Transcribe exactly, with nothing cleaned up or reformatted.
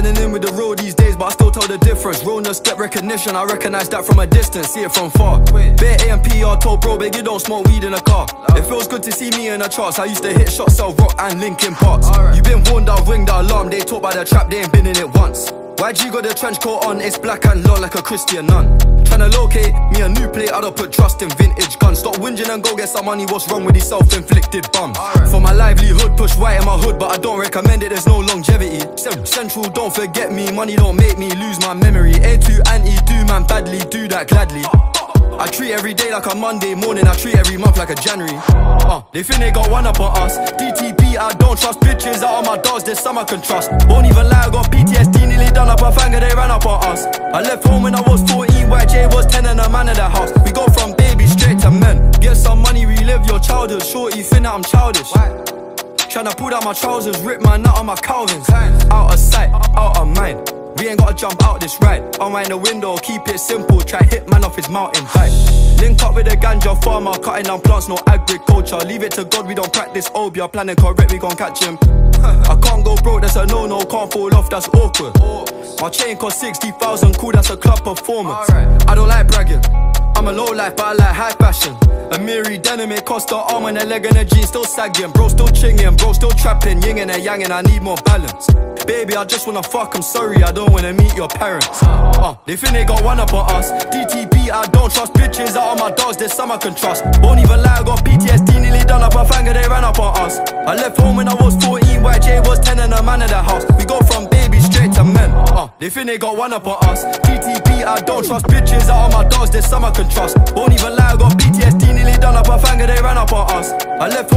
Blending in with the road these days, but I still tell the difference. Realness get recognition, I recognize that from a distance, see it from far. Bare A and P R told bro, babe, you don't smoke weed in a car. It feels good to see me in the charts. I used to hit shots, sell rock and Linkin Parks. You been warned, I'll ring the alarm. They talk by the trap, they ain't been in it once. Y G got the trench coat on, it's black and long like a Christian nun. Tryna locate me a new plate, I don't put trust in vintage guns. Stop whinging and go get some money, what's wrong with these self-inflicted bums? For my livelihood, push white in my hood, but I don't recommend it, there's no longevity. Central, don't forget me, money don't make me lose my memory. A two anti, do man badly, do that gladly. I treat every day like a Monday morning, I treat every month like a January. uh, They think they got one up on us. D T P, I don't trust bitches, out of my dogs, there's some I can trust. Won't even lie, I got P T S D, nearly done up a fanger, they ran up on us. I left home when I was fourteen, Y J was ten and a man in the house. We go from baby straight to men. Get some money, relive your childhood. Shorty, think that I'm childish. Tryna pull down my trousers, rip my nut on my Calvins. Out of sight, out of mind. We ain't gotta jump out this ride. Unwind the window, keep it simple. Try hit man off his mountain bike. Link up with a ganja farmer, cutting down plants, no agriculture. Leave it to God, we don't practice obia. Planning correct, we gon' catch him. I can't go broke, that's a no-no. Can't fall off, that's awkward. My chain cost sixty thousand, cool, that's a club performance. I don't like bragging, I'm a low life, but I like high fashion. A Miri denim, it cost the arm and a leg and a jean still sagging. Bro still chinging, bro still trapping, yin and a yang, and I need more balance. Baby, I just wanna fuck, I'm sorry, I don't wanna meet your parents. uh, They think they got one up on us. D T P, I don't trust bitches, out of my dogs, there's some I can trust. Won't even lie, I got P T S D, nearly done up a fanger, they ran up on us. I left home when I was fourteen, Y J was ten and a man in the house. We go from baby straight to men. uh, They think they got one up on us. D T P, I don't trust bitches, out of my dogs, there's some I can trust. Won't even lie, I got P T S D, nearly done up a fanger, they ran up on us. I left